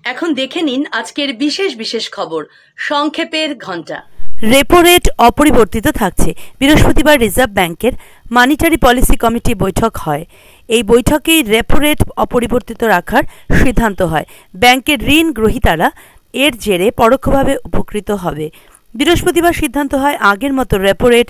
এখন দেখে নিন আজকের বিশেষ বিশেষ খবর সংক্ষেপের ঘন্টা। রেপো রেট অপরিবর্তিত থাকছে। বৃহস্পতিবার রিজার্ভ ব্যাংকের মনিটারি পলিসি কমিটি বৈঠক হয়। এই বৈঠকেই রেপো রেট অপরিবর্তিত রাখার সিদ্ধান্ত হয়। ব্যাংকের ঋণ গ্রহীতারা এর জেরে পরোক্ষভাবে উপকৃত হবে। বৃহস্পতিবার সিদ্ধান্ত হয় আগের মতো রেপো রেট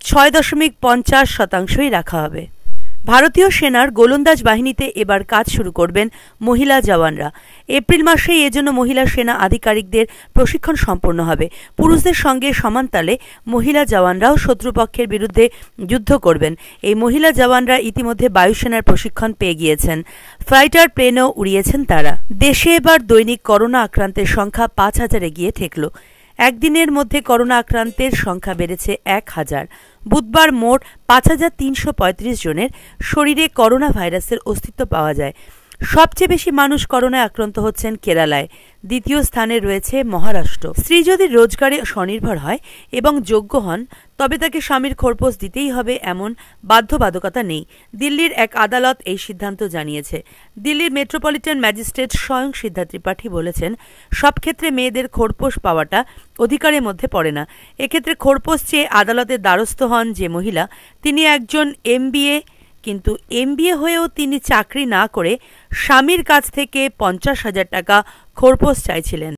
6.50% রাখা হবে। ভারতীয় সেনার গোলন্দাজ বাহিনীতে এবার কাজ শুরু করবেন মহিলা জওয়ানরা। এপ্রিল মাসেই এজন্য মহিলা সেনা আধিকারিকদের প্রশিক্ষণ সম্পন্ন হবে। পুরুষদের সঙ্গে সমানতালে মহিলা জওয়ানরাও শত্রুপক্ষের বিরুদ্ধে যুদ্ধ করবেন। এই মহিলা জওয়ানরা ইতিমধ্যে বায়ুসেনার প্রশিক্ষণ পেয়ে গিয়েছেন। ফাইটার প্লেনও উড়িয়েছেন তারা। দেশে এবার দৈনিক করোনা আক্রান্তের সংখ্যা 5,000-এ গিয়ে ঠেকল। একদিনের মধ্যে করোনা আক্রান্তের সংখ্যা বেড়েছে 1,000। বুধবার মোট 5,335 জনের শরীরে করোনা ভাইরাসের অস্তিত্ব পাওয়া যায়। সবচেয়ে বেশি মানুষ করোনায় আক্রান্ত হচ্ছেন কেরালায়। দ্বিতীয় স্থানে রয়েছে মহারাষ্ট্র। স্ত্রী যদি রোজগারে স্বনির্ভর হয় এবং যোগ্য হন তবে তাকে স্বামীর খোরপোশ দিতেই হবে এমন বাধ্যবাধকতা নেই। দিল্লির এক আদালত এই সিদ্ধান্ত জানিয়েছে। দিল্লির মেট্রোপলিটন ম্যাজিস্ট্রেট স্বয়ং সিদ্ধা ত্রিপাঠী বলেছেন, সব ক্ষেত্রে মেয়েদের খোরপোশ পাওয়াটা অধিকারের মধ্যে পড়ে না। এক্ষেত্রে খোরপোশ চেয়ে আদালতের দ্বারস্থ হন যে মহিলা, তিনি একজন MBA, কিন্তু MBA হয়েও তিনি চাকরি না করে স্বামীর কাছ থেকে 50,000 টাকা খোরপোশ চাইছিলেন।